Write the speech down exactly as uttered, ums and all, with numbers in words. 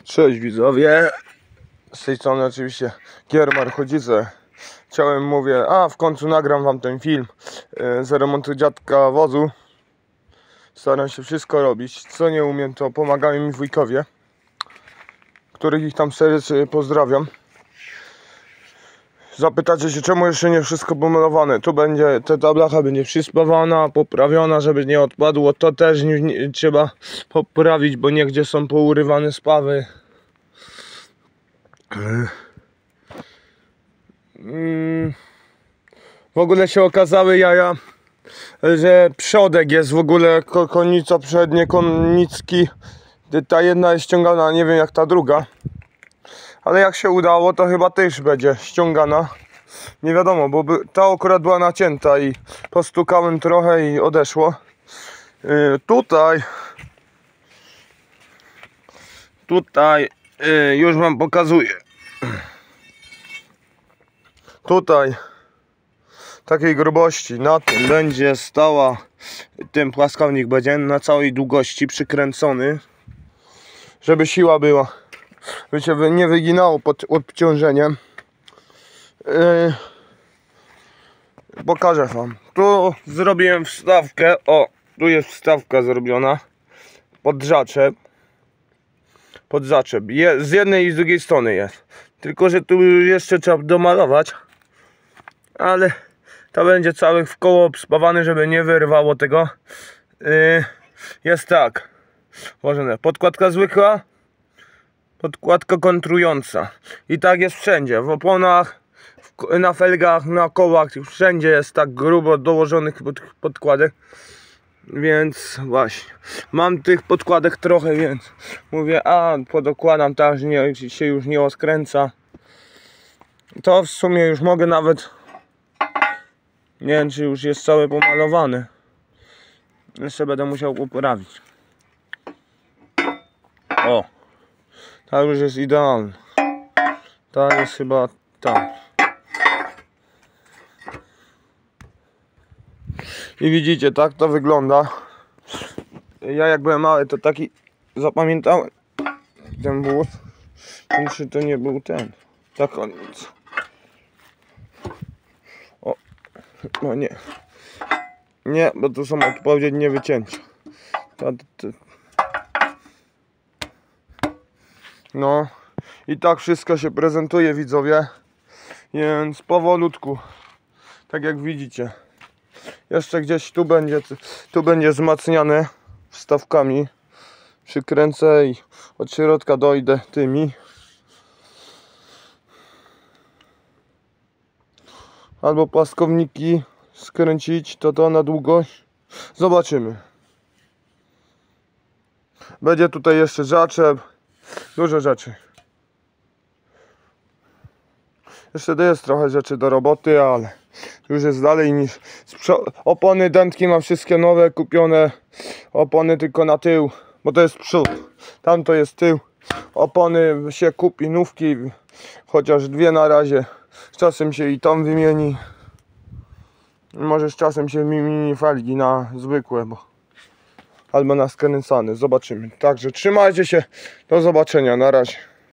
Cześć widzowie, z tej strony oczywiście Giermar Chodzice. Chciałem, mówię, a w końcu nagram wam ten film yy, z remontu dziadka wozu. Staram się wszystko robić, co nie umiem, to pomagają mi wujkowie, których ich tam serdecznie pozdrawiam. Zapytacie się, czemu jeszcze nie wszystko pomalowane. Tu będzie, ta blacha będzie przyspawana, poprawiona, żeby nie odpadło. To też nie, nie, trzeba poprawić, bo niegdzie są pourywane spawy. W ogóle się okazały jaja, że przodek jest w ogóle, konica przednie, konicki. Ta jedna jest ściągana, nie wiem jak ta druga. Ale jak się udało, to chyba też będzie ściągana. Nie wiadomo, bo by, ta akurat była nacięta i postukałem trochę i odeszło. Yy, tutaj Tutaj yy, już wam pokazuję. Tutaj takiej grubości na tym będzie stała, ten płaskownik będzie na całej długości przykręcony, żeby siła była, by się nie wyginało pod obciążeniem. Yy, pokażę wam. Tu zrobiłem wstawkę, o, tu jest wstawka zrobiona pod zaczep. Pod zaczep. Je, z jednej i z drugiej strony jest. Tylko że tu jeszcze trzeba domalować. Ale to będzie cały w koło obspawany, żeby nie wyrwało tego. Yy, jest tak. Włożone. Podkładka zwykła. Podkładka kontrująca. I tak jest wszędzie. W oponach, w, na felgach, na kołach. Wszędzie jest tak grubo dołożonych pod, podkładek. Więc właśnie, mam tych podkładek trochę, więc mówię, a podokładam tak, że nie, się już nie odkręca. To w sumie już mogę nawet, nie wiem czy już jest całe pomalowane. Jeszcze będę musiał poprawić. O, ta już jest idealna. Ta jest chyba ta. I widzicie, tak to wygląda. Ja jak byłem mały, to taki zapamiętałem ten wóz. Czy to nie był ten? Ta konica. O, no nie. Nie, bo to są odpowiednie wycięcia. Ta, ta. No i tak wszystko się prezentuje, widzowie. Więc powolutku, tak jak widzicie. Jeszcze gdzieś tu będzie, tu będzie wzmacniane wstawkami. Przykręcę i od środka dojdę tymi. Albo płaskowniki skręcić, to to na długość. Zobaczymy. Będzie tutaj jeszcze zaczep. Dużo rzeczy. Jeszcze to jest trochę rzeczy do roboty, ale już jest dalej niż opony, dętki mam wszystkie nowe, kupione. Opony tylko na tył, bo to jest przód, tam to jest tył. Opony się kupi, nówki, chociaż dwie na razie. Z czasem się i tam wymieni. Może z czasem się wymieni felgi na zwykłe, bo albo na skręcane, zobaczymy. Także trzymajcie się, do zobaczenia, na razie.